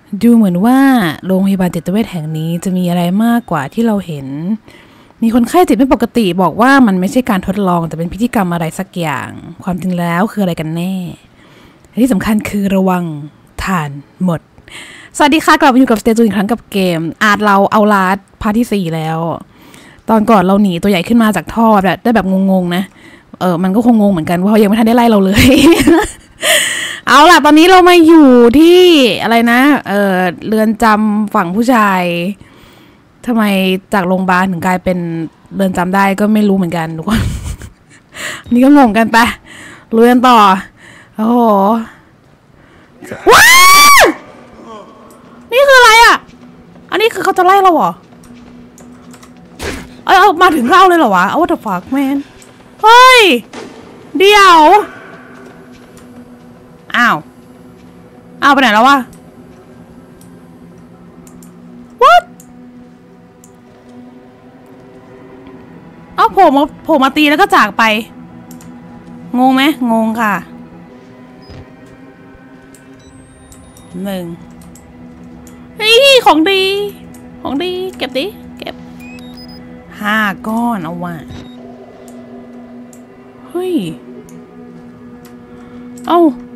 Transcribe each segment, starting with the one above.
ดูเหมือนว่าโรงพยาบาลจิตเวชแห่งนี้จะมีอะไรมากกว่าที่เราเห็นมีคนไข้จิตไม่ปกติบอกว่ามันไม่ใช่การทดลองแต่เป็นพิธีกรรมอะไรสักอย่างความจริงแล้วคืออะไรกันแน่ที่สำคัญคือระวังถ่านหมดสวัสดีค่ะกลับมาอยู่กับสเตจูอีกครั้งกับเกมอาร์ตเราเอาลาดพาร์ทที่4แล้วตอนก่อนเราหนีตัวใหญ่ขึ้นมาจากท่อได้แบบงงๆนะมันก็คงงงเหมือนกันเพราะยังไม่ทันได้ไล่เราเลย เอาล่ะตอนนี้เรามาอยู่ที่อะไรนะเรือนจำฝั่งผู้ชายทำไมจากโรงพยาบาลถึงกลายเป็นเรือนจำได้ก็ไม่รู้เหมือนกันทุกคน นี่ก็งงกันไปลุยกันต่อโอ้โหว้านี่คืออะไรอ่ะอันนี้คือเขาจะไล่เราเหรอเอามาถึงเราเลยเหรอวะwhat the fuck man เฮ้ยเดี๋ยวอ้าวไปไหนแล้ววะ what เอาโผล่มาตีแล้วก็จากไปงงไหมงงค่ะ1เฮ้ยของดีเก็บดิเก็บ5 ก้อนเอาว่ะเฮ้ยเอา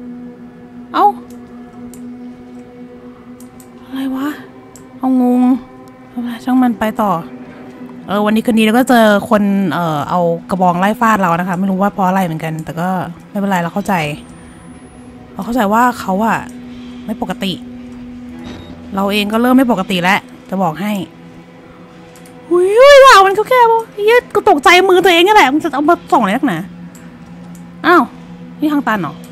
อะไรวะเอางงอะไรช่างมันไปต่อวันนี้คืนนี้เราก็เจอคนเอากระบองไล่ฟาดเรานะคะไม่รู้ว่าเพราะอะไรเหมือนกันแต่ก็ไม่เป็นไรเราเข้าใจว่าเขาอะไม่ปกติเราเองก็เริ่มไม่ปกติแล้วจะบอกให้หุ้ยว่าวมันแค่ยืดก็ตกใจมือตัวเองนี่แหละมันจะเอามาส่องอะไรนักหนาอ้าวนี่ทางตันเหรอ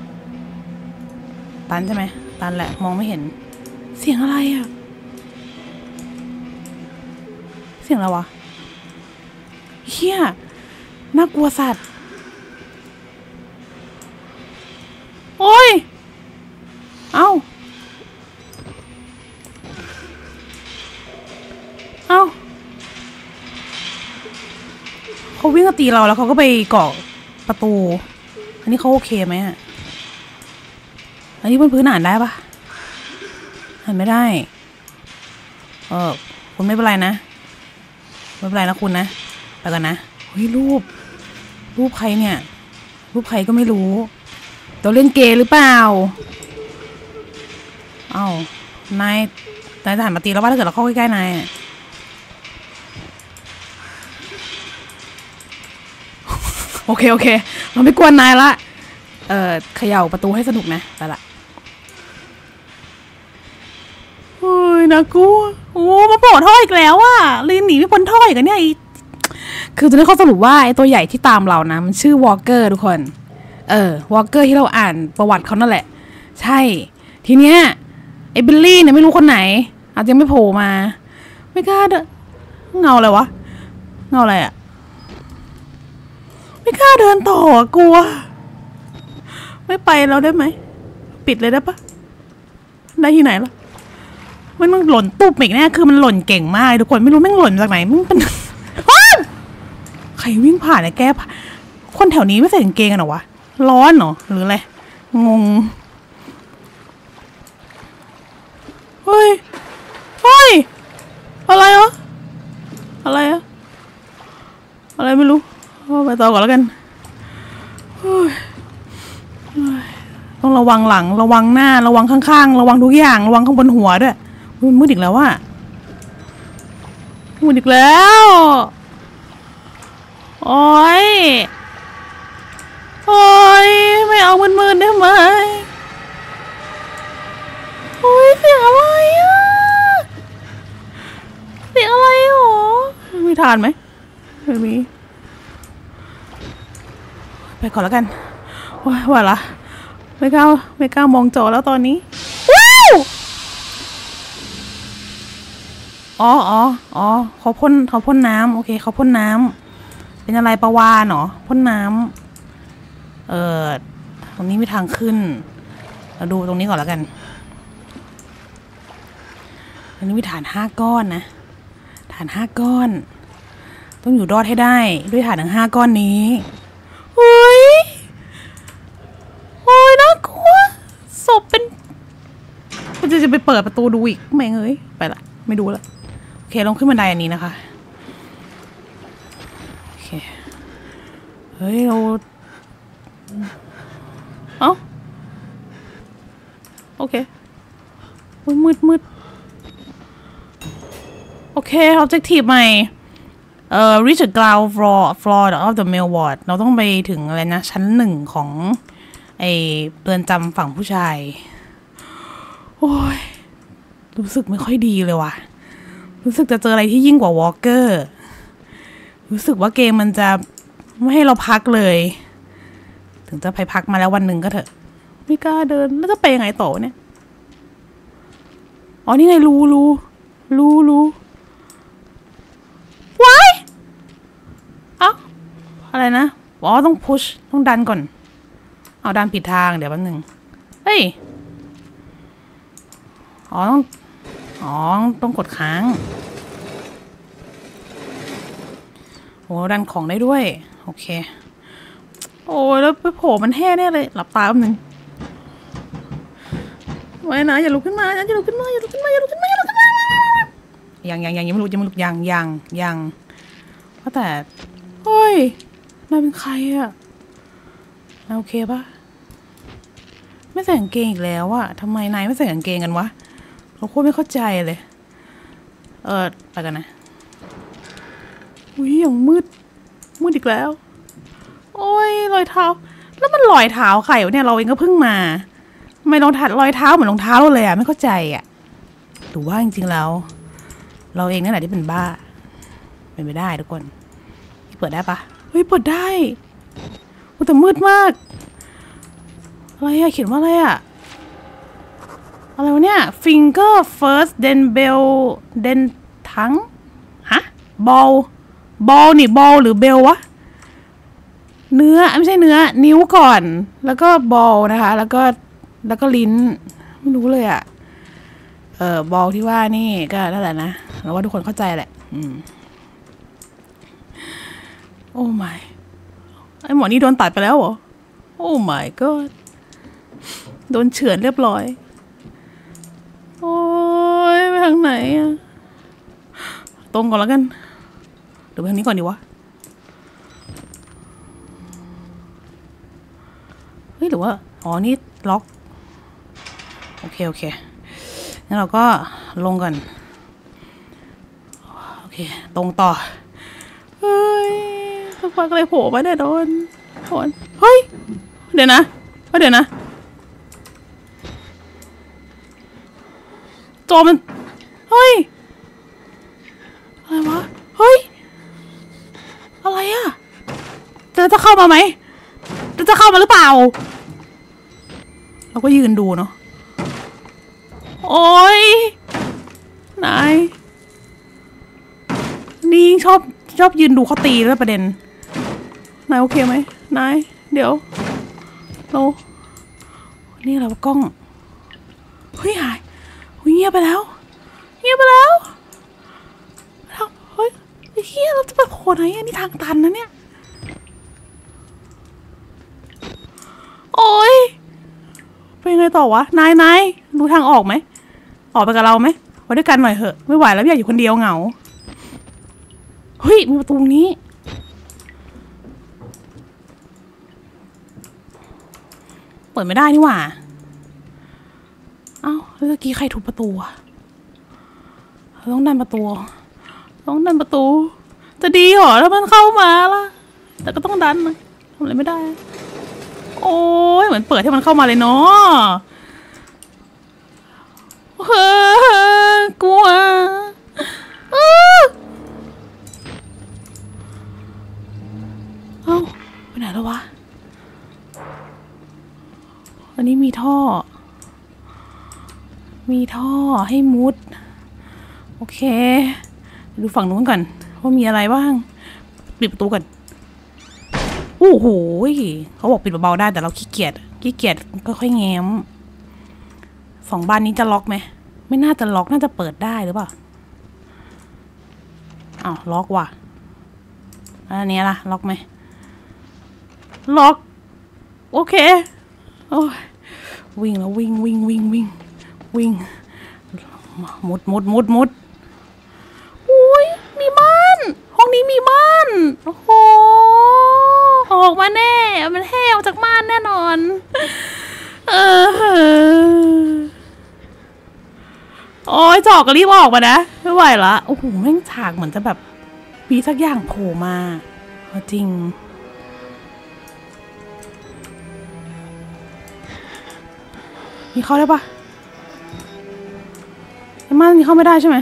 ตันใช่ไหมตันแหละมองไม่เห็นเสียงอะไรอะเสียงอะไรวะเฮี้ยน่ากลัวสัตว์โอ้ยเอ้าเขาวิ่งมาตีเราแล้วเขาก็ไปเกาะประตูอันนี้เขาโอเคไหมอ่ะอันนี้บนพื้นอ่านได้ปะอ่านไม่ได้คุณไม่เป็นไรนะไม่เป็นไรนะคุณนะไปกันนะเฮ้ยรูปใครเนี่ยรูปใครก็ไม่รู้ตัวเล่นเกย์หรือเปล่าเอ้านายจะหันมาตีเราว่าถ้าเกิดเราเข้าใกล้ๆนายโอเคเราไม่กวนนายละเขย่าประตูให้สนุกนะไปละเฮ้ยน่ากลัวโอ้มาโผล่ท่ออีกแล้วอ่ะลีนหนีไม่พ้นท่ออีกแล้วเนี่ยคือตอนนี้เขาสรุปว่าไอ้ตัวใหญ่ที่ตามเรานะมันชื่อวอลเกอร์ทุกคนวอลเกอร์ที่เราอ่านประวัติเขานั่นแหละใช่ทีเนี้ยไอ้บิลลี่เนี่ยไม่รู้คนไหนอาจจะยังไม่โผล่มาไม่กล้าเด้อเงาอะไรวะเงาอะไรอ่ะไม่กล้าเดินต่อกลัวไม่ไปแล้วได้ไหมปิดเลยได้ปะได้ที่ไหนล่ะมันหล่นตุ๊บอีกแน่คือมันหล่นเก่งมากทุกคนไม่รู้แม่งหล่นจากไหนมึงเป็นใครวิ่งผ่านไอ้แก้คนแถวนี้ไม่ใส่กางเกงกันเหรอวะร้อนเหรอหรืออะไรงงเฮ้ยอะไรอะอะไรไม่รู้ไปต่อก่อนแล้วกันต้องระวังหลังระวังหน้าระวังข้างๆระวังทุกอย่างระวังข้างบนหัวด้วยมืดอีกแล้วว่ะมืดอีกแล้วโอ้ยไม่เอามืดได้ไหมโอ้ยเสียงอะไรอ่ะเสียงอะไรหรอมีทานไหมไม่มีไปก่อนแล้วกันว่าละไม่กล้ามองจอแล้วตอนนี้ว้าวอ๋อเขาพ่นน้ำโอเคเขาพ่นน้ำเป็นอะไรประวานเหรอพ่นน้ำตรงนี้มีทางขึ้นเราดูตรงนี้ก่อนแล้วกันตรงนี้มีฐาน5 ก้อนนะฐาน5 ก้อนต้องอยู่รอดให้ได้ด้วยฐานทั้ง5 ก้อนนี้โอ้ยน่ากลัวศพเป็นจะไปเปิดประตูดูอีกแม่งเอ้ยไปละไม่ดูละโอเคลงขึ้นบันไดอันนี้นะคะโอเคเฮ้ยเราเอ้าโอเคมืดโอเค objective ใหม่reach the ground floor of the male ward เราต้องไปถึงอะไรนะชั้น1ของไอเรือนจำฝั่งผู้ชายโอ้ยรู้สึกไม่ค่อยดีเลยว่ะรู้สึกจะเจออะไรที่ยิ่งกว่าวอล์กเกอร์รู้สึกว่าเกมมันจะไม่ให้เราพักเลยถึงจะไปพักมาแล้ววันหนึ่งก็เถอะไม่กล้าเดินแล้วจะไปยังไงต่อเนี่ยอ๋อนี่ไงรู้ว้ายเอ้าอะไรนะอ๋อต้องพุชต้องดันก่อนเอาดันผิดทางเดี๋ยวแป๊บนึงเฮ้ยอ๋อต้องกดค้างโอ้ดันของได้ด้วยโอเคโอ้แล้วไปโผล่มันแห่แน่เลยหลับตาแป๊บนึงไว้นะอย่าลุกขึ้นมาอย่าลุกขึ้นมายังไม่ลุกยังว่าแต่เฮ้ยนายเป็นใครอะนายโอเคปะไม่ใส่กางเกงอีกแล้วอะทำไมนายไม่ใส่กางเกงกันวะเราโคตรไม่เข้าใจเลยไปกันนะอุ้ยอย่างมืดอีกแล้วโอ้ยรอยเท้าแล้วมันรอยเท้าใครวะเนี่ยเราเองก็เพิ่งมาทำไมรอยเท้าเหมือนรองเท้าเราเลยอะไม่เข้าใจอะหรือว่าจริงๆแล้วเราเองนั่นแหละที่เป็นบ้าเป็นไปได้ทุกคนเปิดได้ปะเฮ้ยเปิดได้แต่มืดมากอะไรอะเขียนว่าอะไรอะอะไรวะเนี่ย finger first then bell then ทั้งฮะ ball นี่ ball หรือ bell วะเนื้อไม่ใช่เนื้อนิ้วก่อนแล้วก็ ball นะคะแล้วก็ลิ้นไม่รู้เลยอะball ที่ว่านี่ก็นั่นแหละนะเราว่าทุกคนเข้าใจแหละโอ้ my ไอหมอนี่โดนตัดไปแล้วเหรอโอ้ my god โดนเฉือนเรียบร้อยโอ้ยไปทางไหนอะตรงก่อนแล้วกันหรือไปทางนี้ก่อนดีวะเฮ้ยหรือว่าอ๋อนี่ล็อกโอเคงั้นเราก็ลงกันโอเคตรงต่อเฮ้ยสักพักอะไรโผล่มาเนี่ยโดนเฮ้ยเดี๋ยวนะจอมันเฮ้ยอะไรวะเฮ้ยอะไรอะจะเข้ามาไหมจะเข้ามาหรือเปล่าเราก็ยืนดูเนาะโอ้ยนายนี่ชอบยืนดูเขาตีด้วยประเด็นนายโอเคไหมนายเดี๋ยวเรานี่เรากล้องเฮ้ยหายเงียบไปแล้วเฮ้ยเฮียเราจะไปโผล่ไหนอันนี้ทางตันนะเนี่ยโอ้ยเป็นไงต่อวะนายรู้ทางออกไหมออกไปกับเราไหมไว้ด้วยกันหน่อยเถอะไม่ไหวแล้วอยากอยู่คนเดียวเหงาเฮ้ยมีประตูนี้เปิดไม่ได้นี่หว่าเอ้าแล้วเมื่อกี้ใครทุบประตูอะต้องดันประตูจะดีเหรอถ้ามันเข้ามาล่ะแต่ก็ต้องดันนะทำอะไรไม่ได้โอ้ยเหมือนเปิดให้มันเข้ามาเลยเนาะเฮ้ยกลัวเอ้าไปไหนแล้ววะอันนี้มีท่อให้มุดโอเคดูฝั่งนู้นก่อนว่ามีอะไรบ้างปิดประตูก่อนโอ้โหเขาบอกปิดเบาๆได้แต่เราขี้เกียจก็ค่อยแง้ม2 บ้านนี้จะล็อกไหมไม่น่าจะล็อกน่าจะเปิดได้หรือเปล่าอ้าวล็อกว่ะอันนี้ล่ะล็อกไหมล็อกโอเคโอ้ยวิ่งแล้ววิ่งมุดอุ้ยมีม่านห้องนี้มีม่านโอ้โหออกมาแน่มันแห้ออกจากม่านแน่นอนโอ้ยจอกก็รีบออกมานะไม่ไหวละโอ้โหแม่งฉากเหมือนจะแบบมีสักอย่างโผล่มาจริงมีเข้าได้ปะไอ้ม่านมีเข้าไม่ได้ใช่ไหม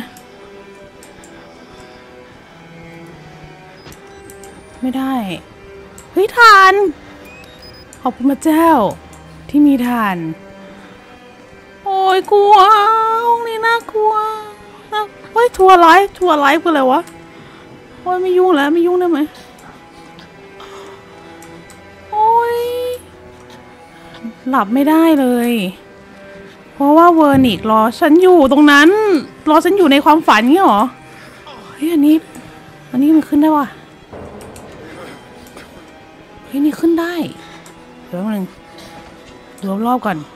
ไม่ได้เฮ้ยทานขอบคุณพระเจ้าที่มีทานโอ้ยกลัวห้องนี้น่ากลัวนะเฮ้ยทัวร์ไลฟ์คืออะไรวะโอ้ยไม่ยุ่งแล้วไม่ยุ่งได้ไหมโอ้ยหลับไม่ได้เลยเพราะว่าเวอร์นิกรอฉันอยู่ตรงนั้นรอฉันอยู่ในความฝันงี้หรอเฮ้ยอันนี้มันขึ้นได้วะเฮ้ยนี่ขึ้นได้เดี๋ยวนึงดูรอบๆก่อน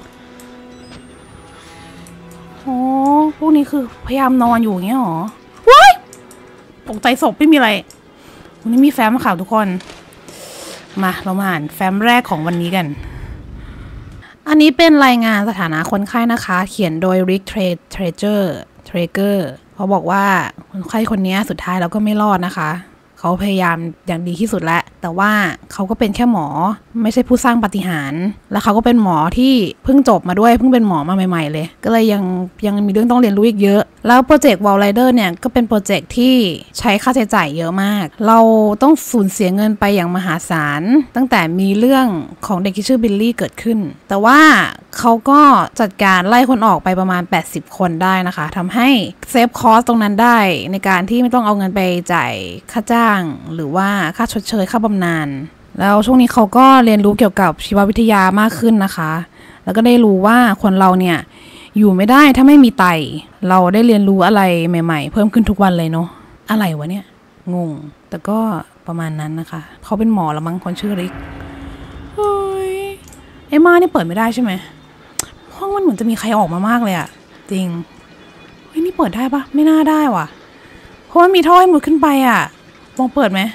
โอ้พวกนี้คือพยายามนอนอยู่อย่างเงี้ยหรอว้ายตกใจศพไม่มีอะไรวันนี้มีแฟ้มข่าวทุกคนมาเรามาอ่านแฟ้มแรกของวันนี้กันอันนี้เป็นรายงานสถานะคนไข้นะคะเขียนโดยริกเทรเกอร์เขาบอกว่าคนไข้คนนี้สุดท้ายเราก็ไม่รอดนะคะเขาพยายามอย่างดีที่สุดแล้วแต่ว่าเขาก็เป็นแค่หมอไม่ใช่ผู้สร้างปาฏิหาริย์แล้วเขาก็เป็นหมอที่เพิ่งจบมาด้วยเพิ่งเป็นหมอมาใหม่ๆเลยก็เลยยังมีเรื่องต้องเรียนรู้อีกเยอะแล้วโปรเจกต์วอลไรเดอร์เนี่ยก็เป็นโปรเจกต์ที่ใช้ค่าใช้จ่ายเยอะมากเราต้องสูญเสียเงินไปอย่างมหาศาลตั้งแต่มีเรื่องของเด็กที่ชื่อบิลลี่เกิดขึ้นแต่ว่าเขาก็จัดการไล่คนออกไปประมาณ80คนได้นะคะทำให้เซฟคอสตรงนั้นได้ในการที่ไม่ต้องเอาเงินไปจ่ายค่าจ้างหรือว่าค่าชดเชยค่าบำนาญแล้วช่วงนี้เขาก็เรียนรู้เกี่ยวกับชีววิทยามากขึ้นนะคะแล้วก็ได้รู้ว่าคนเราเนี่ยอยู่ไม่ได้ถ้าไม่มีไตเราได้เรียนรู้อะไรใหม่ๆเพิ่มขึ้นทุกวันเลยเนาะอะไรวะเนี่ยงงแต่ก็ประมาณนั้นนะคะเขาเป็นหมอแล้วมั้งคนชื่อริกเฮ้ยไอ้ม่านนี่เปิดไม่ได้ใช่ไหมห้องมันเหมือนจะมีใครออกมามากเลยอะจริงเฮ้ยนี่เปิดได้ปะไม่น่าได้ว่ะเพราะมันมีท่อให้มุดขึ้นไปอะลองเปิดไหม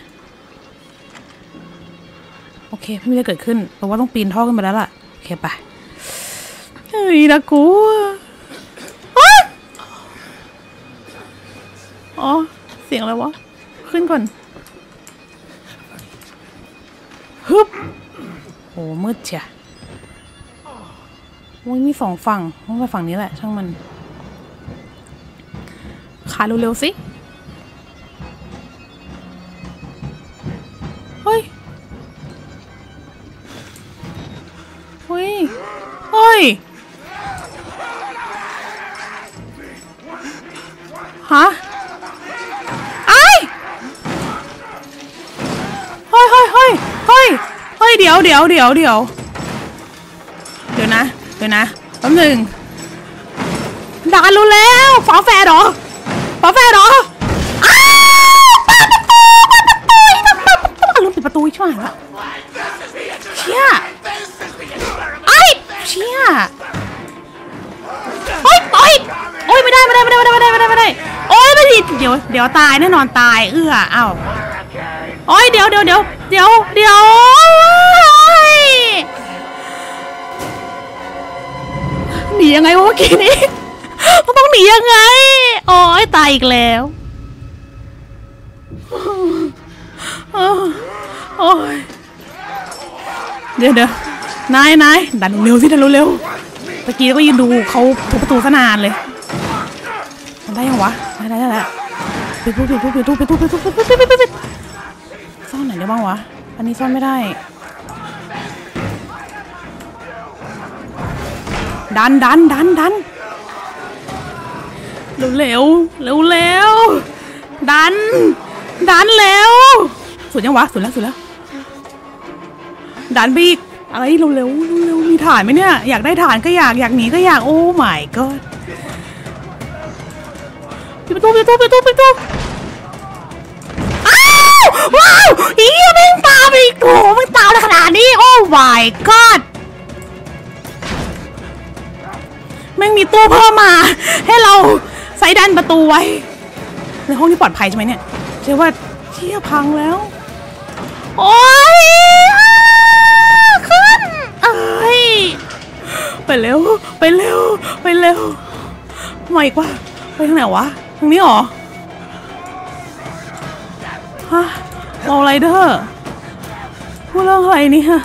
โอเคไม่มีอะไรเกิดขึ้นเพราะว่าต้องปีนท่อขึ้นไปแล้วล่ะโอเคไปเฮ้ยนะกูอ๋อเสียงอะไรวะขึ้นก่อนฮึบโอ้มืดเชียโอ้ยมีสองฝั่งต้องไปฝั่งนี้แหละช่างมันขาเร็วๆสิเฮ้ยฮะไอ้เฮ้ยเดี๋ยวนะแป๊บนึงด่ารู้แล้วฝาแฝดเหรออ้าวเปิดประตูช่วยละเชี่ยโอ้ยไม่ได้โอ้ยไม่เดี๋ยวตายแน่นอนตายอ้าวโอ้ยเดี๋ยวหนียังไงวะเมื่อกี้นี้ต้องหนียังไงโอ้ยตายอีกแล้วโอ้ยเดี๋ยวนายดันเร็วสิดันเร็วตะกี้ก็ยืนดูเขาทุบประตูซะนานเลยได้ยังวะได้แล้วปิดซ่อนไหนได้บ้างวะอันนี้ซ่อนไม่ได้ดันเร็วดันเร็วสุดยังวะสุดแล้วดันไปอีกอะไรเร็วมีฐานไหมเนี่ยอยากได้ฐานก็อยากหนีก็อยากโอ้ my god ปิดประตูอ้าวว้าวอีแม่งตามอีกโอ้แม่งตามเลยขนาดนี้โอ้ my god แม่งมีตู้เพิ่มมาให้เราดันประตูไว้ในห้องที่ปลอดภัยใช่ไหมเนี่ยเชื่อว่าเชี่ยพังแล้วโอ๊ยขึ้นไปเร็วไปเร็วไปเร็วมาอีกว่าไปทางไหนวะทางนี้หรอฮะมอไรเดอร์พูดเรื่องอะไรนี่ฮะ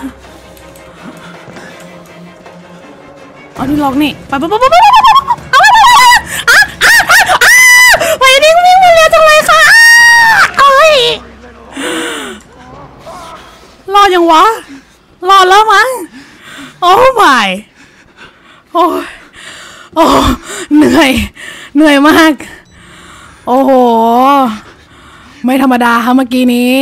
เอาที่ล็อกนี่ไปนี่วิ่งมาเร็วจังเลยค่ะรอยังวะรอแล้วมั้งโอ้ my โอ้เหนื่อยมากโอ้โหไม่ธรรมดาค่ะเมื่อกี้นี้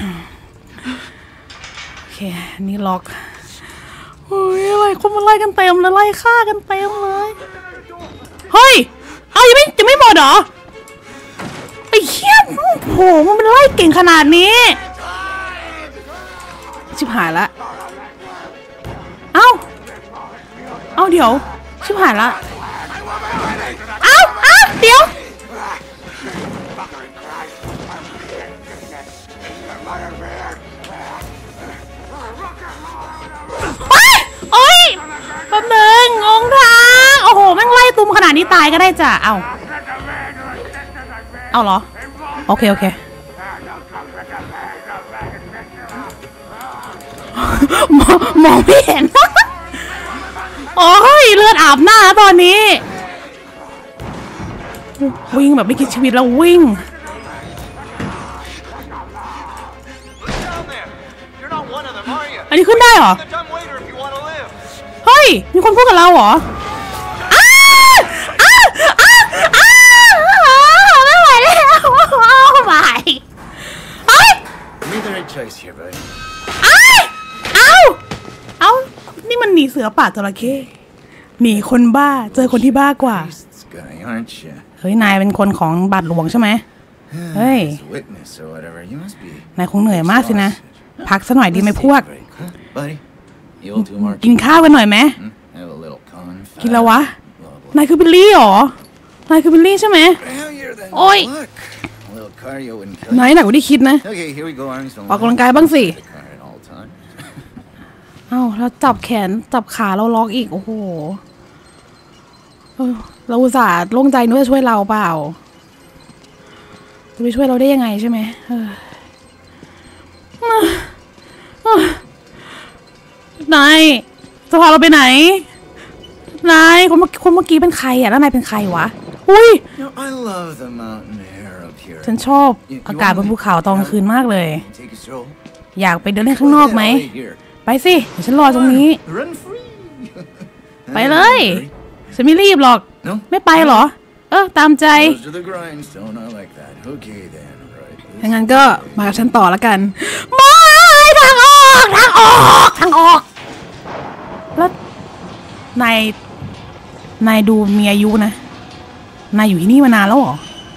โอเคนี่ล็อกโอ้ยอะไรคนมาไล่กันเต็มเลยไล่ฆ่ากันเต็มเลยเฮ้ยเอายังไม่หมดเหรอไอ้เหี้ยโหมันไล่เก่งขนาดนี้ชิบหายละเอาเดี๋ยวชิบหายละเอาเดี๋ยวโอ๊ยแป๊บนึงงงทางโอ้โหแม่งไล่ตุ้มขนาดนี้ตายก็ได้จ้ะเอาเหรอโอเคมองไม่เห็นโอ้ยเลือดอาบหน้าตอนนี้วิ่งแบบไม่คิดชีวิตแล้ววิ่งอันนี้ขึ้นได้เหรอเฮ้ยมีคนพูดกับเราเหรอไม่ไหวแล้วโอ้ไม่เอานี่มันหนีเสือป่าจระเข้หนีคนบ้าเจอคนที่บ้ากว่าเฮ้ยนายเป็นคนของบาทหลวงใช่ไหมเฮ้ยนายคงเหนื่อยมากสินะพักสักหน่อยดีไหมพวกกินข้าวกันหน่อยไหมกินแล้ววะนายคือบิลลี่หรอนายคือบิลลี่ใช่ไหมโอ้ยนายหนักกว่าที่คิดนะออกกำลังกายบ้างสิเอ้าเราจับแขนจับขาเราล็อกอีกโอ้โหเราอุตส่าห์โล่งใจนึกว่าช่วยเราเปล่าจะไปช่วยเราได้ยังไงใช่ไหมนายจะพาเราไปไหนนายคนเมื่อกี้เป็นใครอ่ะแล้วนายเป็นใครวะอุ้ยฉันชอบอากาศบนภูเขาตอนกลางคืนมากเลยอยากไปเดินเล่นข้างนอกไหมไปสิเดี๋ยวฉันรอตรงนี้ไปเลยฉันไม่รีบหรอกไม่ไปหรอตามใจงั้นก็มากับฉันต่อแล้วกันไม่ทางออกแล้วนายดูมีอายุนะนายอยู่ที่นี่มานานแล้วเหร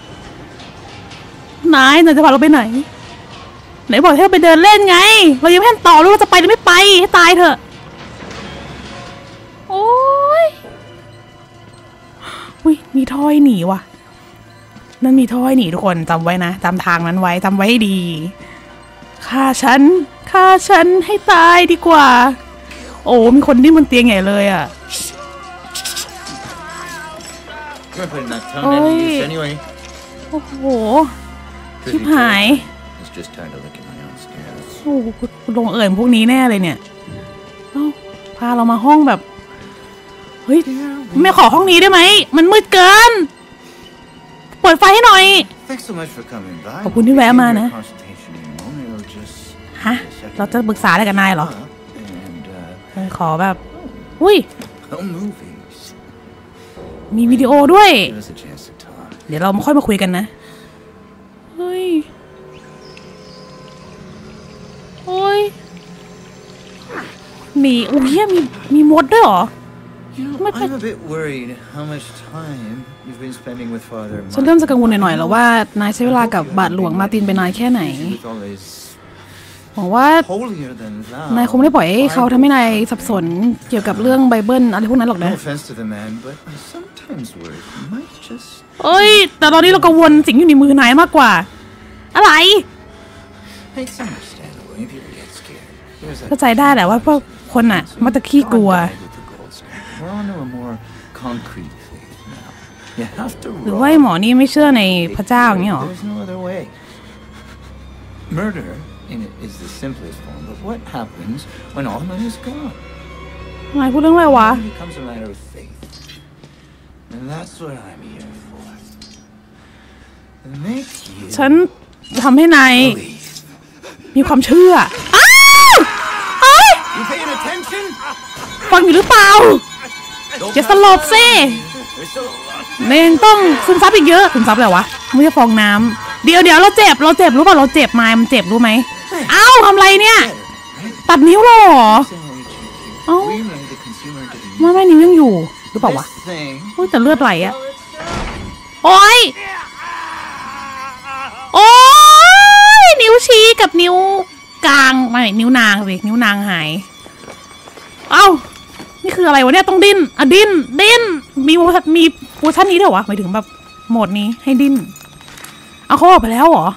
อนายจะพาเราไปไหนบอกให้เราไปเดินเล่นไงเรายังไม่ทันต่อรู้เราจะไปหรือไม่ไปให้ตายเถอะโอ้ยมีท่อหนีว่ะนั่นมีท่อหนีทุกคนจำไว้นะจำทางนั้นไว้จำไว้ให้ดีฆ่าฉันให้ตายดีกว่าโอ้มีคนดิ้นบนเตียงใหญ่เลยอ่ะโอ้ยโอ้โหชิบหายโอ้กูลงเอ่ยพวกนี้แน่เลยเนี่ยพาเรามาห้องแบบเฮ้ยไม่ขอห้องนี้ได้ไหมมันมืดเกินเปิดไฟให้หน่อยขอบคุณที่แวะมานะฮะเราจะปรึกษาอะไรกับนายเหรอขอแบบอุ้ยมีวิดีโอด้วยเดี๋ยวเราค่อยมาคุยกันนะเฮ้ยโอ้ยมีอุ้ยมีมดด้วยเหรอฉันเริ่มจะกังวลหน่อยๆแล้วว่านายใช้เวลากับบาทหลวงมาร์ตินไปนานแค่ไหนหวังว่านายคงไม่ได้ปล่อยให้เขาทำให้นายสับสนเกี่ยวกับเรื่องไบเบิลอะไรพวกนั้นหรอกนะเอ้ยแต่ตอนนี้เรากังวลสิ่งอยู่ในมือนายมากกว่าอะไรเข้าใจได้แหละว่าพวกคนอ่ะมักจะขี้กลัวหรือว่าหมอนี่ไม่เชื่อในพระเจ้าอย่างนี้หรอ is the simplest form, but what happens when all money is gone? นายพูดเรื่องอะไรวะ It becomes a matter of faith, and that's what I'm here for. Make you ฉันทำให้นายมีความเชื่อฟังอยู่หรือเปล่าอย่าสลบซิเน่งต้องซึมซับอีกเยอะซึมซับอะไรวะไม่ใช่ฟองน้ำเดี๋ยวเราเจ็บรู้ป่ะเราเจ็บมันเจ็บรู้ไหมเอ้าทำไรเนี่ยตัดนิ้วเราเหรอเอ้าไม่นิ้วยังอยู่หรือเปล่าวะแต่เลือดไหลอะโอ๊ยนิ้วชี้กับนิ้วกลางไม่นิ้วนางสินิ้วนางหายเอ้านี่คืออะไรวะเนี่ยต้องดิ้นดิ้นมีเวอร์ชันนี้ด้วยวะหมายถึงแบบโหมดนี้ให้ดิ้นเอาเขาออกไปแล้วเหรอ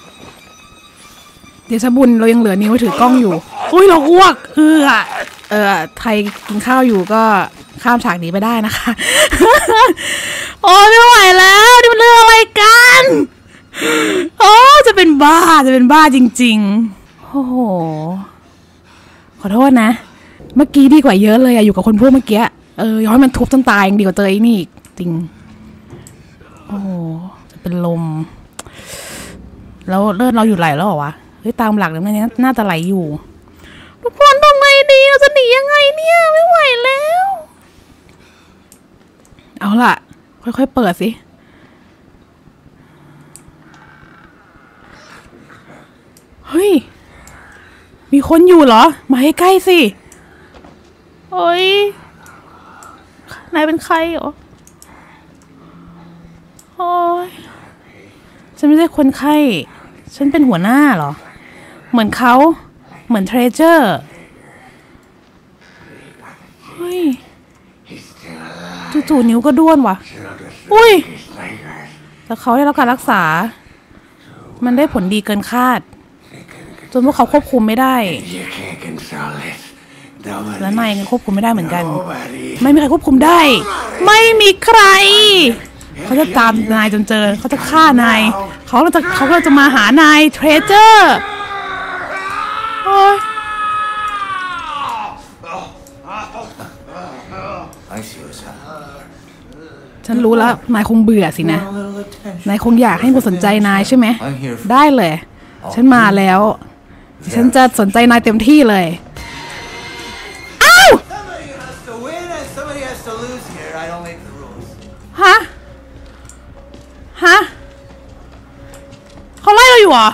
เดี๋ยวชบุญเรายังเหลือนิ้วถือกล้องอยู่อุ้ยเราอ้วกไทยกินข้าวอยู่ก็ข้ามฉากนี้ไปได้นะคะ โอ้ไม่ไหวแล้วนี่มันเรื่องอะไรกันโอ้จะเป็นบ้าจริงๆโอ้โหขอโทษนะเมื่อกี้ดีกว่าเยอะเลยอะอยู่กับคนพวกเมื่อกี้ย้อนมันทุบจนตายยังดีกว่าเจอไอ้นี่จริงโอ้จะเป็นลมแล้วเลือดเราอยู่ไหลแล้วเหรอวะเฮ้ยตามหลักแล้วเนี่ยน่าจะไหลอยู่ทุกคนทำไงดีเราจะหนียังไงเนี่ยไม่ไหวแล้วเอาล่ะค่อยๆเปิดสิเฮ้ยมีคนอยู่เหรอมาให้ใกล้สิโอ้ยนายเป็นใครเหรอโอ้ยฉันไม่ใช่คนไข้ฉันเป็นหัวหน้าเหรอเหมือนเขาเหมือนเทรเจอร์เฮ้ยจู่ๆนิ้วก็ด้วนว่ะอุ้ยแต่เขาได้รับการรักษามันได้ผลดีเกินคาดจนพวกเขาควบคุมไม่ได้และนายยังควบคุมไม่ได้เหมือนกันไม่มีใครควบคุมได้ไม่มีใครเขาจะตามนายจนเจอเขาจะฆ่านายเขาก็จะมาหานายเทรเจอร์ฉันรู้แล้วนายคงเบื่อสินะนายคงอยากให้คนสนใจนายใช่ไหมได้เลยฉันมาแล้วฉันจะสนใจนายเต็มที่เลยอ้าวฮะเขาไล่เราอยู่เหรอ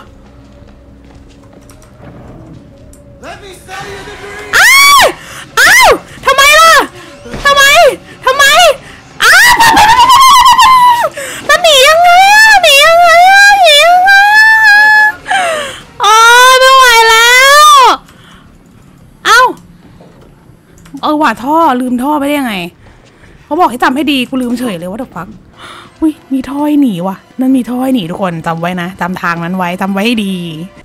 อ้าวทำไมล่ะทำไมอ้าวแล้วหนียังไงอ๋อไม่ไหวแล้วว่าท่อลืมท่อไปได้ยังไงเขาบอกให้จำให้ดีกูลืมเฉยเลยว่าเดี๋ยวฟังอุ้ยมีท่อให้หนีว่ะนั่นมีท่อให้หนีทุกคนจำไว้นะจำทางนั้นไว้จำไว้ให้ดี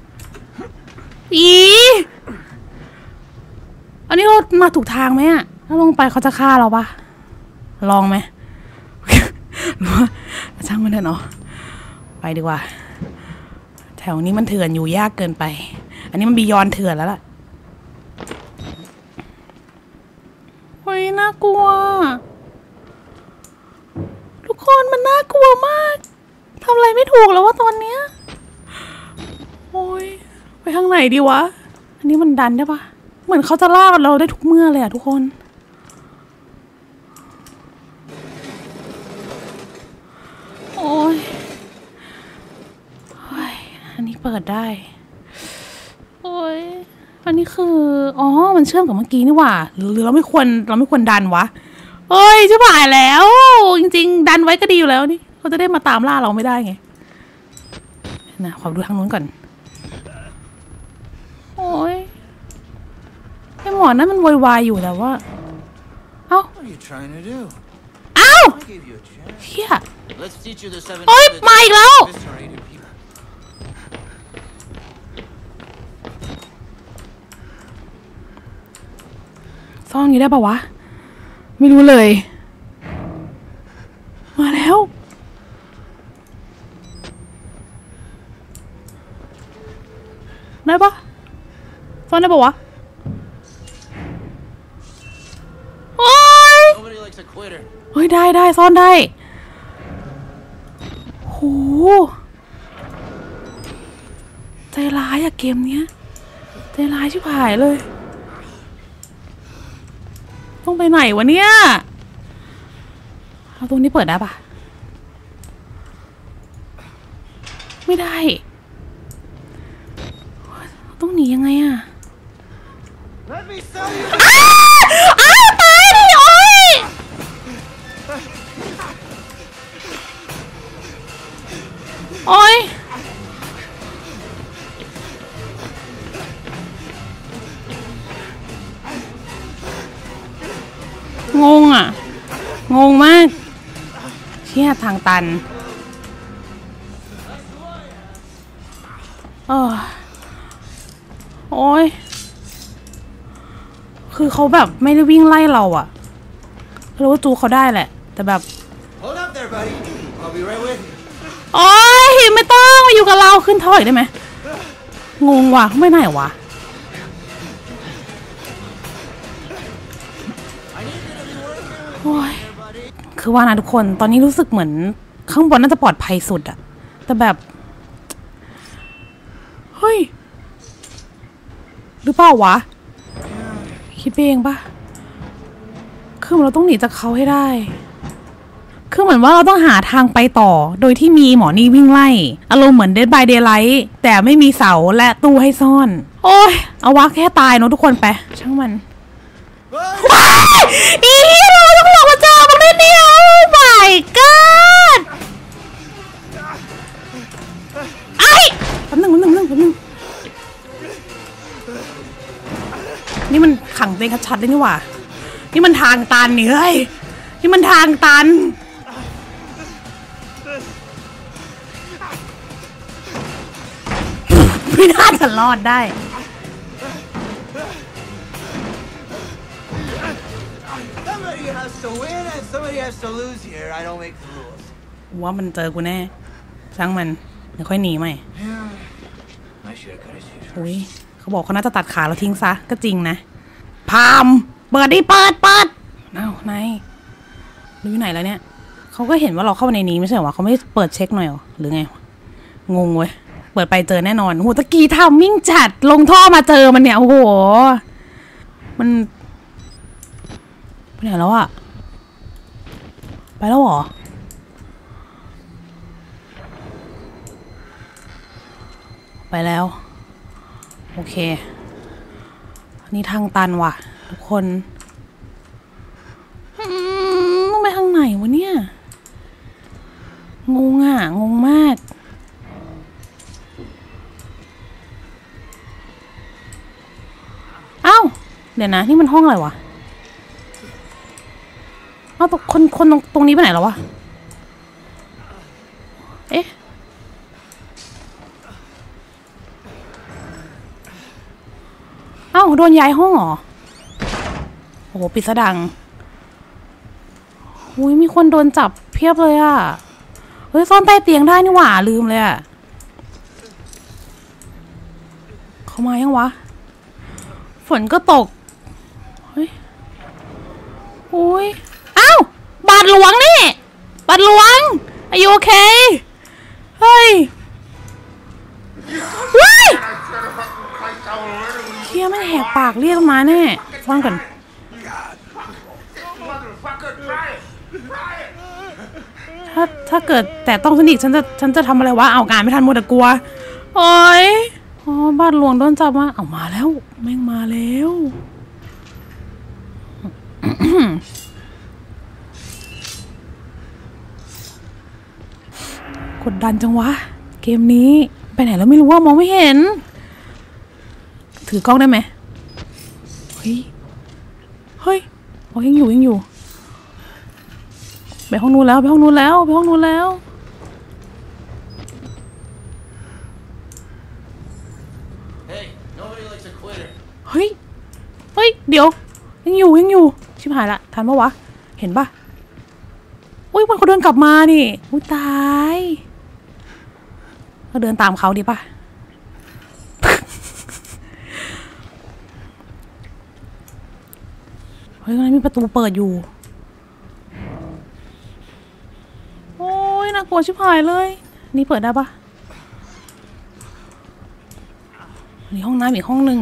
อันนี้เรามาถูกทางไหมอะถ้าลงไปเขาจะฆ่าเราปะลองไหมหรือว่าช่างมันเถอะเนาะไปดีกว่าแถวนี้มันเถื่อนอยู่ยากเกินไปอันนี้มันบียอนเถื่อนแล้วล่ะเฮ้ยน่ากลัวทุกคนมันน่ากลัวมากทำอะไรไม่ถูกแล้วว่าตอนเนี้ยโอ้ยไปทางไหนดีวะอันนี้มันดันได้ปะเหมือนเขาจะลากเราได้ทุกเมื่อเลยอะทุกคนโอ้ยอันนี้เปิดได้โอ้ยอันนี้คือมันเชื่อมกับเมื่อกี้นี่หว่าหรือเราไม่ควรดันวะเฮ้ยจะผ่านแล้วจริงๆดันไว้ก็ดีอยู่แล้วนี่เขาจะได้มาตามล่าเราไม่ได้ไงนะขอดูทางนู้นก่อนโอ้ยไอหมอนั่นมันโวยวายอยู่แต่ว่าเอ้า What are you trying to do? เอ้า I gave you a chance. เฮีย Let's teach you the 7 โอ้ย habits มาอีกแล้ว of eviscerated people. ซ่อนอย่างนี้ได้ปะวะไม่รู้เลยมาแล้วได้ปะซ่อนได้ปะวะโอ้ย Nobody likes a quitter. เฮ้ยได้ซ่อนได้โหใจร้ายอะเกมเนี้ยใจร้ายชิบหายเลยต้องไปไหนวะเนี่ยเอาตรงนี้เปิดได้ปะไม่ได้ต้องหนียังไงอะ Let me sell you. อ้าวตายดิโอ้ยโอ้ยงงอ่ะงงมากเชี่ยทางตันโอ้ยคือเขาแบบไม่ได้วิ่งไล่เราอะรู้ว่าจูเขาได้แหละแต่แบบ Hold up there, buddy. I'll be right with you. โอ้ยไม่ต้องมาอยู่กับเราขึ้นท่ออีกได้ไหมงงว่ะไม่ไหนวะโอ้ยคือว่านะทุกคนตอนนี้รู้สึกเหมือนข้างบนน่าจะปลอดภัยสุดอะแต่แบบเฮ้ยหรือเปล่าวะคิดเองปะคือเราต้องหนีจากเขาให้ได้คือเหมือนว่าเราต้องหาทางไปต่อโดยที่มีหมอนี่วิ่งไล่อารมณ์เหมือน Dead by Daylight แต่ไม่มีเสาและตู้ให้ซ่อนโอ้ยเอาวะแค่ตายเนอะทุกคนไปช่างมันว้ายอีเราต้องหลอกมาเจอมันได้เนี่ยโอ้ my god ไอ้แป๊บนึงนี่มันขังตัวเองชัดๆเลยนี่หว่านี่มันทางตันนี่เฮ้ยนี่มันทางตันไม่น่าจะรอดได้ Somebody has to win and somebody has to lose here. I don't make the rules. ว่ามันเจอกูแน่ช่างมันเดี๋ยวค่อยหนีไหม I should have cut his shoes. อุ้ยเขาบอกเขาน่าจะตัดขาเราทิ้งซะก็จริงนะพามเปิดดิเปิดเอ้านายรู้อยู่ไหนแล้วเนี่ยเขาก็เห็นว่าเราเข้ามาในนี้ไม่ใช่เหรอวะเขาไม่เปิดเช็คหน่อยหรอหรือไงงงเว้ยเปิดไปเจอแน่นอนโหตะกี้ทำมิ่งจัดลงท่อมาเจอมันเนี่ยโอ้โหมันไปไหนแล้วอะไปแล้วเหรอไปแล้วโอเคนี่ทางตันว่ะทุกคนต้องไปทางไหนวะเนี่ยงงอ่ะงงมากเอ้าเดี๋ยวนะนี่มันห้องอะไรวะเอ้าคนตรงนี้ไปไหนแล้ววะเอ๊ะเอ้าโดนย้ายห้องเหรอโอ้โหปิดซะดังอุ้ยมีคนโดนจับเพียบเลยอ่ะเฮ้ยซ่อนใต้เตียงได้นี่หว่าลืมเลยอ่ะเขามายังวะฝนก็ตกเฮ้ยอุ้ยอ้าวบาทหลวงนี่บาทหลวงอายุโอเคเฮ้ยว้ายเฮียไม่แหกปากเรียกมาแน่ฟังก่อนถ้าเกิดแต่ต้องสนิทฉันจะทำอะไรวะเอาการไม่ทันหมดแต่กลัวโอ้ยอ๋อบาทหลวงโดนจับมาเอามาแล้วแม่งมาแล้ว กดดันจังวะเกมนี้ไปไหนแล้วไม่รู้ว่ามองไม่เห็นถึงถือกล้องได้ไหมเฮ้ยเฮ้ยโอ้ยังอยู่ไปห้องนู้นแล้วไปห้องนู้นแล้วไปห้องนู้นแล้ว Hey, nobody likes a quitter. เฮ้ยเดี๋ยวยังอยู่ชิบหายละทันปะวะเห็นปะอุ้ยมันเขาเดินกลับมานี่อุ้ยตายเราเดินตามเขาดีปะ เฮ้ยตรงนั้นมีประตูเปิดอยู่โอ้ยน่ากลัวชิบหายเลยนี่เปิดได้ปะนี่ห้องน้ำอีกห้องหนึ่ง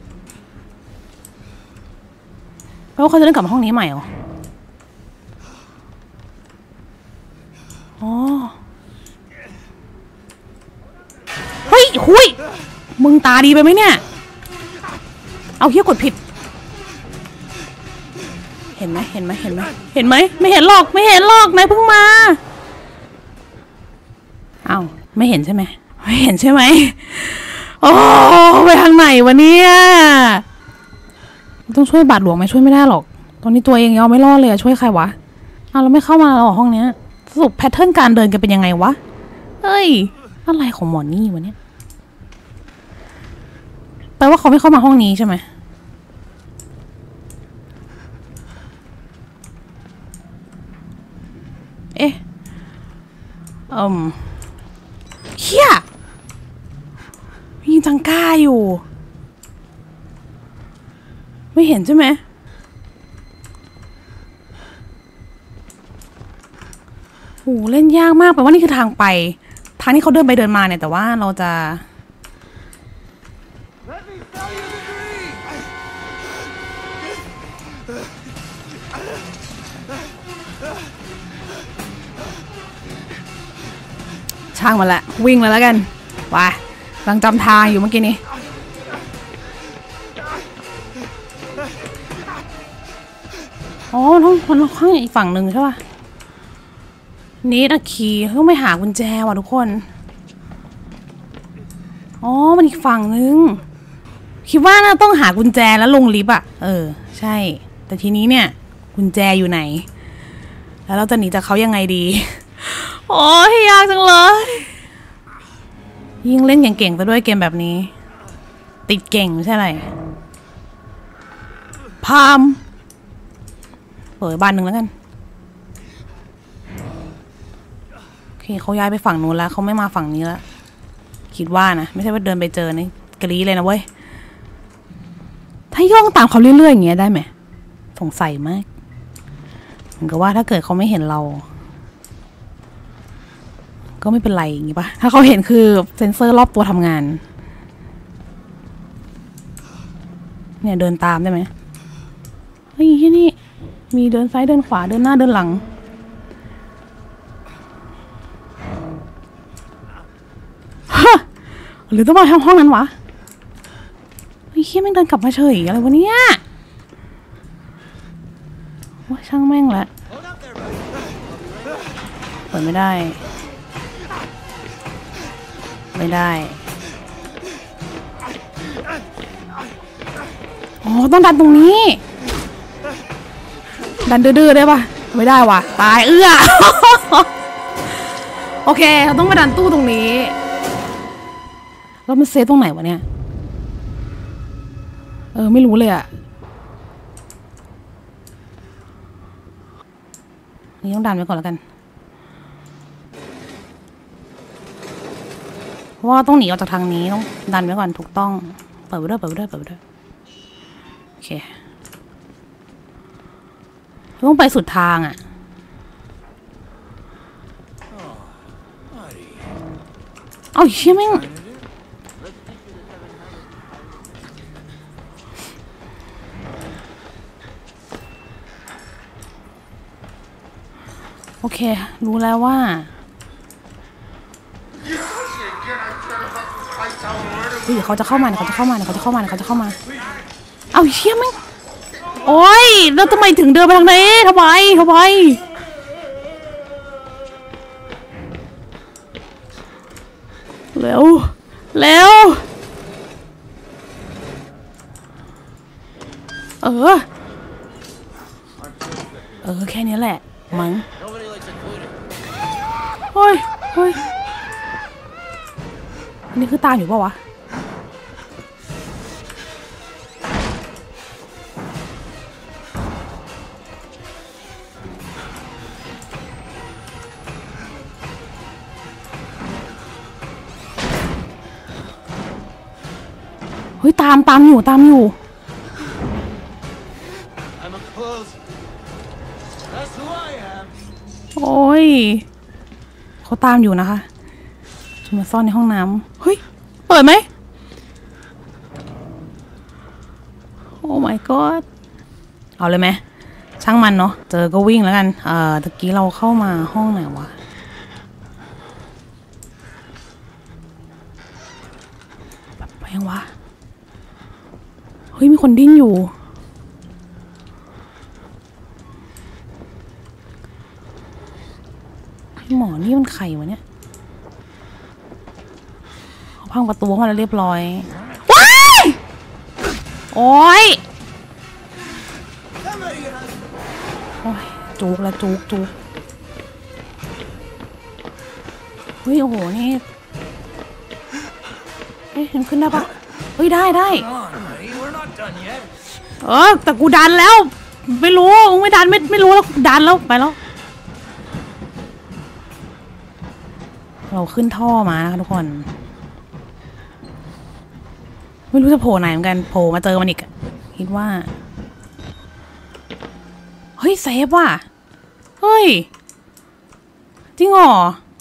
แปลว่าเขาจะเดินกลับมาห้องนี้ใหม่เหรออ๋อเฮ้ยหุยมึงตาดีไปไหมเนี่ยเอาเฮี้ยกดผิดเห็นไหมไม่เห็นหรอกนายเพิ่งมาอ้าวไม่เห็นใช่ไหมโอ้ไปทางไหนวะเนี่ยต้องช่วยบาทหลวงไหมช่วยไม่ได้หรอกตอนนี้ตัวเองยังไม่รอดเลยช่วยใครวะอ้าวเราไม่เข้ามาหรอห้องเนี้ยสรุปแพทเทิร์นการเดินกันเป็นยังไงวะเฮ้ยอะไรของหมอนี่วะเนี่ยแปลว่าเขาไม่เข้ามาห้องนี้ใช่ไหมเอ๊ะเฮียมีจังก้าอยู่ไม่เห็นใช่ไหมโหเล่นยากมากแปลว่านี่คือทางไปทางที่เขาเดินไปเดินมาเนี่ยแต่ว่าเราจะช่างมาละวิ่งมาแล้วกันไปกำลังจำทางอยู่เมื่อกี้นี้อ๋อท้องข้างอีกฝั่งหนึ่งใช่ป่ะนี่ตะคีต้องไปหากุญแจว่ะทุกคนอ๋อมันอีกฝั่งนึงคิดว่าน่าต้องหากุญแจแล้วลงลิฟต์อ่ะใช่แต่ทีนี้เนี่ยกุญแจอยู่ไหนแล้วเราจะหนีจากเขายังไงดีโอ้ยยากจังเลยยิ่งเล่นเก่งๆซะด้วยเกมแบบนี้ติดเก่งไม่ใช่อะไรพามเปิดบ้านหนึ่งแล้วกันโอเคเขาย้ายไปฝั่งนู้นแล้วเขาไม่มาฝั่งนี้แล้วคิดว่านะไม่ใช่ว่าเดินไปเจอนี่กรี๊ดเลยนะเว้ยถ้าย่องตามเขาเรื่อยๆอย่างเงี้ยได้ไหมสงสัยมากเหมือนกับว่าถ้าเกิดเขาไม่เห็นเราก็ไม่เป็นไรอย่างงี้ปะถ้าเขาเห็นคือเซ็นเซอร์รอบตัวทำงานเนี่ยเดินตามได้ไหมเฮ้ยที่นี่มีเดินซ้ายเดินขวาเดินหน้าเดินหลังฮะหรือต้องมาห้องนั้นวะเฮ้ยเฮียแม่งเดินกลับมาเฉยอะไรวะเนี่ยว่าช่างแม่งแหละเปิดไม่ได้อ๋อต้องดันตรงนี้ดันดื้อๆได้ปะไม่ได้ว่ะตายโอเคเราต้องมาดันตู้ตรงนี้แล้วมันเซฟตรงไหนวะเนี่ยไม่รู้เลยอะนี่ต้องดันไว้ก่อนแล้วกันเพราะว่าต้องหนีออกจากทางนี้ต้องดันไว้ก่อนถูกต้องเปิดไปด้วยโอเคต้องไปสุดทางอ่ะเอาเชี่ยแม่งโอเครู้แล้วว่าเฮ้ยเขาจะเข้ามาเอาเชี่ยแม่งโอ้ยแล้วทำไมถึงเดินไปทางนี้ทำไมเร็วเออแค่นี้แหละมั้งเฮ้ยอันนี้คือตามอยู่ปะวะเฮ้ยตามอยู่โอ้ยเขาตามอยู่นะคะจะมาซ่อนในห้องน้ำเฮ้ยเปิดไหมโอ้ my god เอาเลยไหมช่างมันเนาะเจอก็วิ่งแล้วกันตะกี้เราเข้ามาห้องไหนวะแบบไปยังวะเฮ้ยมีคนดิ้นอยู่หมอนี่มันใครวะเนี่ยเขาพังประตูกันแล้วเรียบร้อยว้ายโอ้ยจุกแล้วจุกเฮ้ยโอ้โหนี่เฮ้ยขึ้นได้ปะเฮ้ยได้แต่กูดันแล้วไม่รู้ไม่ดันไม่รู้แล้วดันแล้วไปแล้วเราขึ้นท่อมานะคะทุกคนไม่รู้จะโผล่ไหนเหมือนกันโผล่มาเจอมันอีกคิดว่าเฮ้ยเซฟว่ะเฮ้ยจริงเหรอ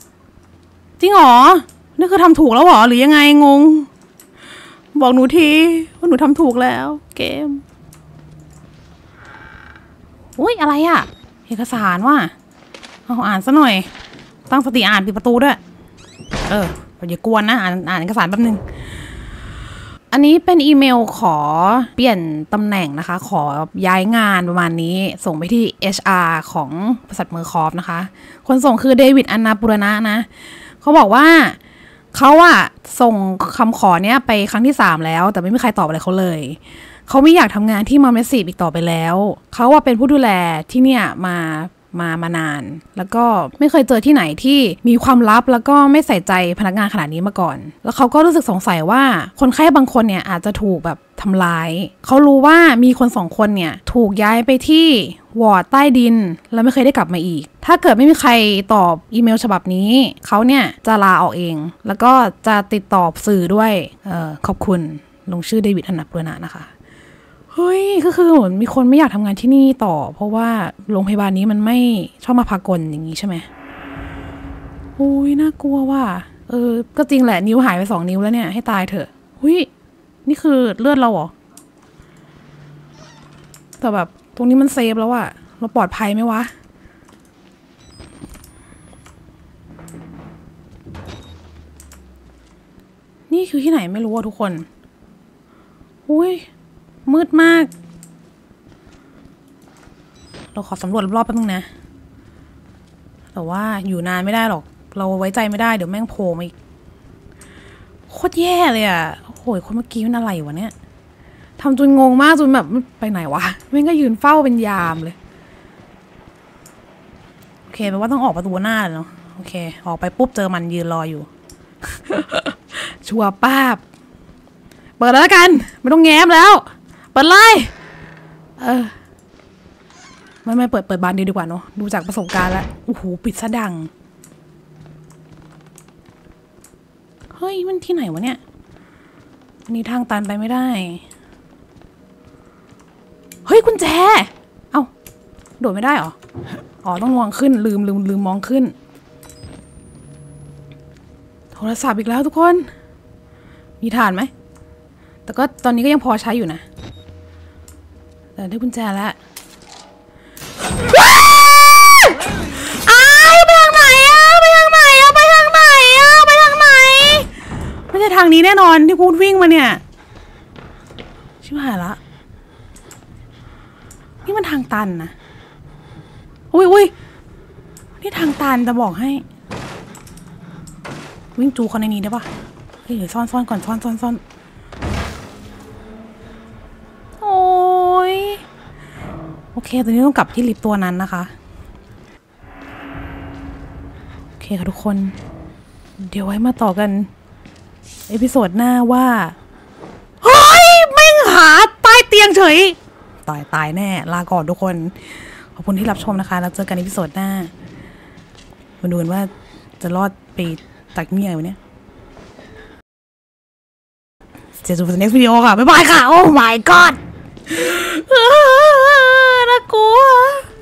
นี่คือทำถูกแล้วเหรอหรือยังไงงงบอกหนูทีว่าหนูทำถูกแล้วเกมอุ้ยอะไรอ่ะเอกสารว่ะเอาอ่านซะหน่อยตั้งสติอ่านปิดประตูด้วยอย่ากวนนะอ่านเอกสารแป๊บนึงอันนี้เป็นอีเมลขอเปลี่ยนตำแหน่งนะคะขอย้ายงานประมาณนี้ส่งไปที่ HR ของบริษัทเมอร์คอฟนะคะคนส่งคือเดวิดอันนาปุรณะนะเขาบอกว่าเขาส่งคำขอเนี้ยไปครั้งที่3แล้วแต่ไม่มีใครตอบอะไรเขาเลยเขาไม่อยากทำงานที่มาเมสซีฟอีกต่อไปแล้วเขาเป็นผู้ดูแลที่เนี่ยมานานแล้วก็ไม่เคยเจอที่ไหนที่มีความลับแล้วก็ไม่ใส่ใจพนักงานขนาดนี้มาก่อนแล้วเขาก็รู้สึกสงสัยว่าคนไข้บางคนเนี่ยอาจจะถูกแบบทำร้ายเขารู้ว่ามีคน2 คนเนี่ยถูกย้ายไปที่วอร์ดใต้ดินแล้วไม่เคยได้กลับมาอีกถ้าเกิดไม่มีใครตอบอีเมลฉบับนี้เขาเนี่ยจะลาออกเองแล้วก็จะติดต่อสื่อด้วยขอบคุณลงชื่อเดวิดอันนับด้วยนะคะเฮ้ยก็คือเหมือนมีคนไม่อยากทำงานที่นี่ต่อเพราะว่าโรงพยาบาลนี้มันไม่ชอบมาพากลอย่างนี้ใช่ไหมโอ้ยน่ากลัวว่ะก็จริงแหละนิ้วหายไป2 นิ้วแล้วเนี่ยให้ตายเถอะเฮ้ยนี่คือเลือดเราเหรอแต่แบบตรงนี้มันเซฟแล้วอะเราปลอดภัยไหมวะนี่คือที่ไหนไม่รู้อะทุกคนอุ้ยมืดมากเราขอสำรวจรอบๆแป๊บนึงนะแต่ว่าอยู่นานไม่ได้หรอกเราไว้ใจไม่ได้เดี๋ยวแม่งโผล่มาอีกโคตรแย่เลยอ่ะโอ้ยคนเมื่อกี้มันอะไรวะเนี่ยทำจนงงมากจนแบบไปไหนวะแม่งก็ยืนเฝ้าเป็นยามเลยโอเคแปลว่าต้องออกประตูหน้าเลยเนาะโอเคออกไปปุ๊บเจอมันยืนรออยู่ ชัวร์ป้าบเปิดแล้วกันไม่ต้องแง้มแล้วเปิดเลยไม่เปิดบานดีกว่าเนาะดูจากประสบการณ์แล้วโอ้โหปิดซะดังเฮ้ยมันที่ไหนวะเนี่ยนี่ทางตันไปไม่ได้เฮ้ยกุญแจเอ้าโดดไม่ได้หรอต้องมองขึ้นลืมมองขึ้นโทรศัพท์อีกแล้วทุกคนมีถ่านไหมแต่ก็ตอนนี้ก็ยังพอใช้อยู่นะแต่ได้กุญแจแล้วไปทางไหนไม่ใช่ทางนี้แน่นอนที่พูดวิ่งมาเนี่ยชิบหายละนี่มันทางตันนะอุ้ยนี่ทางตันจะบอกให้วิ่งจูคนในนี้ได้ปะเฮ้ยเดี๋ยวซ่อนก่อนซ่อนโอ้ยตอนนี้ต้องกลับที่ลิฟต์ตัวนั้นนะคะโอเคค่ะทุกคนเดี๋ยวไว้มาต่อกันเอพิโซดหน้าว่าเฮ้ยแม่งหาใต้เตียงเฉยตายแน่ลาก่อนทุกคนขอบคุณที่รับชมนะคะแล้วเจอกันในเอพิโซดหน้ามาดูกันว่าจะรอดไปจากนี่อะไรวะเนี่ยเจอกันใน next video ค่ะบ๊ายบายค่ะโอ้ my god น่ากลัว